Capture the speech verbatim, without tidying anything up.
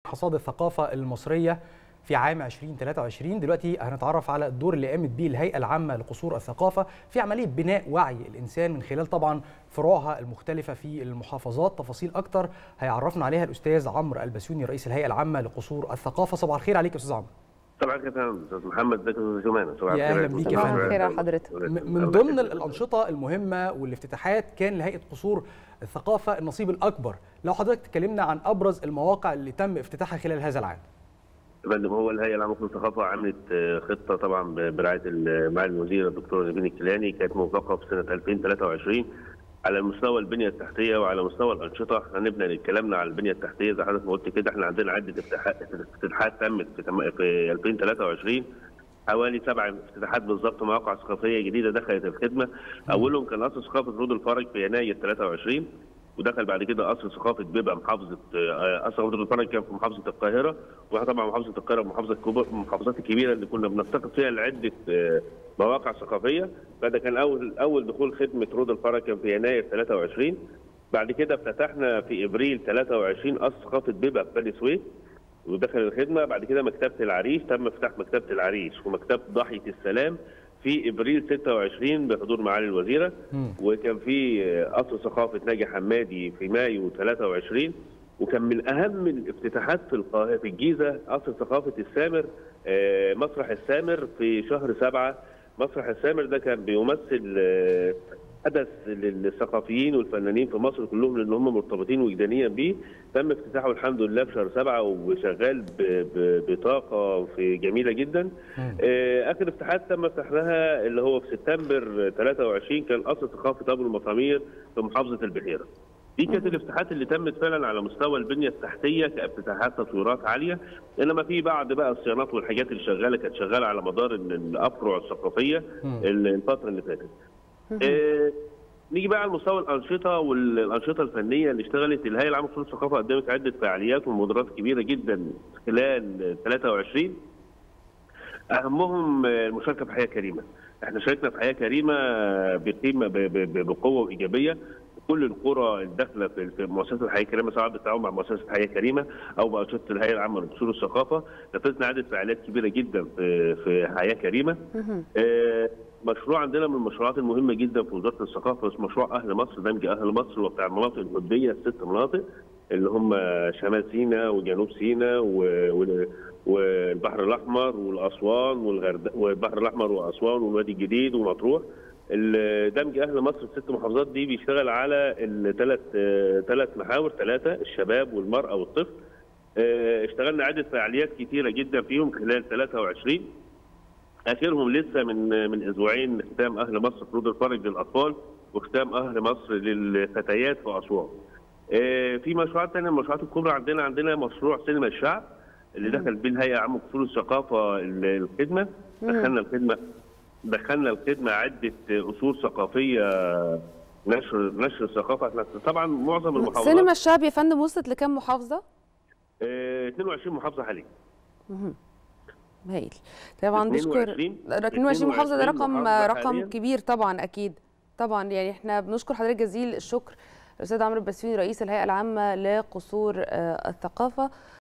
حصاد الثقافة المصرية في عام ألفين وثلاثة وعشرين. دلوقتي هنتعرف على الدور اللي قامت بيه الهيئة العامة لقصور الثقافة في عملية بناء وعي الإنسان من خلال طبعا فروعها المختلفة في المحافظات. تفاصيل أكتر هيعرفنا عليها الأستاذ عمرو البسيوني رئيس الهيئة العامة لقصور الثقافة. صباح الخير عليك يا أستاذ عمرو. صباح الخير يا استاذ محمد، ازيك يا استاذ جمانه؟ صباح الخير. يا اهلا بيك يا فندم. صباح الخير يا حضرتك. من ضمن الانشطه المهمه والافتتاحات كان لهيئه قصور الثقافه النصيب الاكبر. لو حضرتك تكلمنا عن ابرز المواقع اللي تم افتتاحها خلال هذا العام. يا فندم، هو الهيئه العامه لقصور الثقافه عملت خطه طبعا برعايه معالي الوزير الدكتور نبيل الكيلاني، كانت موفقه في سنه ألفين وثلاثة وعشرين على مستوى البنيه التحتيه وعلى مستوى الانشطه. احنا نبدا نتكلمنا عن البنيه التحتيه زي حضرتك ما قلت كده. احنا عندنا عده افتتاحات تمت في ألفين وثلاثة وعشرين، حوالي سبع افتتاحات بالظبط، مواقع ثقافيه جديده دخلت الخدمه. اولهم كان قصر ثقافه رود الفرج في يناير ثلاثة وعشرين، ودخل بعد كده قصر ثقافه بيبقى محافظه قصر ثقافه رود الفرج كان في محافظه القاهره، واحنا طبعا محافظه القاهره محافظه كبر المحافظات الكبيره اللي كنا بنفتقد فيها لعده مواقع ثقافيه. فده كان اول اول دخول خدمه رود الفرج كان في يناير ثلاثة وعشرين. بعد كده افتتحنا في ابريل ثلاثة وعشرين قصر ثقافه بيبقى في بني سويف ودخل الخدمه. بعد كده مكتبه العريش، تم افتتاح مكتبه العريش ومكتبه ضاحيه السلام في ابريل ستة وعشرين بحضور معالي الوزيره. وكان في قصر ثقافه ناجي حمادي في مايو ثلاثة وعشرين. وكان من اهم الافتتاحات في القاهره في الجيزه قصر ثقافه السامر، مسرح السامر في شهر سبعة. مسرح السامر ده كان بيمثل حدث للثقافيين والفنانين في مصر كلهم لان هم مرتبطين وجدانيا بيه. تم افتتاحه الحمد لله في شهر سبعة وشغال بطاقه في جميله جدا. اخر افتتاحات تم افتتاحها اللي هو في سبتمبر ثلاثة وعشرين كان قصر ثقافه ابو المسامير في محافظه البحيره. دي كانت الافتتاحات اللي تمت فعلا على مستوى البنيه التحتيه كافتتاحات تطويرات عاليه، انما في بعض بقى الصيانات والحاجات اللي شغاله كانت شغاله على مدار الافرع الثقافيه الفتره اللي فاتت. آه نيجي بقى على مستوى الانشطه والانشطه الفنيه اللي اشتغلت. الهيئه العامه لقصور الثقافه قدمت عده فعاليات ومبادرات كبيره جدا خلال ثلاثة وعشرين، اهمهم المشاركه في حياه كريمه. احنا شاركنا في حياه كريمه بقيمه بقوه وايجابيه. كل القرى الداخله في مؤسسه الحياه الكريمه سواء بالتعاون مع مؤسسه الحياه الكريمه او بانشطه الهيئه العامه لقصور الثقافه نفذنا عده فعاليات كبيره جدا في في حياه كريمه. آه مشروع عندنا من المشروعات المهمه جدا في وزاره الثقافه مشروع اهل مصر، دمج اهل مصر وبتاع المناطق الحدوديه الست مناطق اللي هم شمال سيناء وجنوب سيناء والبحر الاحمر والاسوان والغردقه والبحر الاحمر واسوان والوادي الجديد ومطروح. دمج اهل مصر الست محافظات دي بيشتغل على الثلاث ثلاث محاور ثلاثه، الشباب والمراه والطفل. اشتغلنا عده فعاليات كثيره جدا فيهم خلال ثلاثة وعشرين، اخرهم لسه من من اسبوعين ختام اهل مصر في رود الفرج للاطفال وختام اهل مصر للفتيات في اسوان. في مشروعات ثانيه، المشروعات الكبرى عندنا عندنا مشروع سينما الشعب اللي دخل بيه الهيئه العامه لقصور الثقافه الخدمه. دخلنا الخدمه دخلنا الخدمه عده اصول ثقافيه نشر نشر الثقافه. احنا طبعا معظم المحافظات. سينما الشعب يا فندم وصلت لكام محافظه؟ اه اثنين وعشرين محافظه حاليا. هايل. طبعا بشكر اثنين وعشرين محافظه، ده رقم رقم حالياً. كبير طبعا اكيد طبعا. يعني احنا بنشكر حضرتك جزيل الشكر الاستاذ عمرو البسيوني رئيس الهيئه العامه لقصور الثقافه.